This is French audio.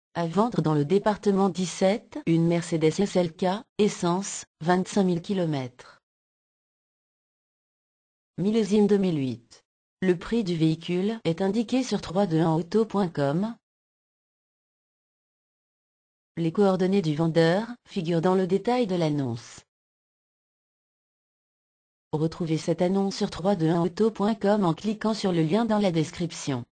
À vendre dans le département 17, une Mercedes SLK, essence, 25 000 km. Millésime 2008. Le prix du véhicule est indiqué sur 321auto.com. Les coordonnées du vendeur figurent dans le détail de l'annonce. Retrouvez cette annonce sur 321auto.com en cliquant sur le lien dans la description.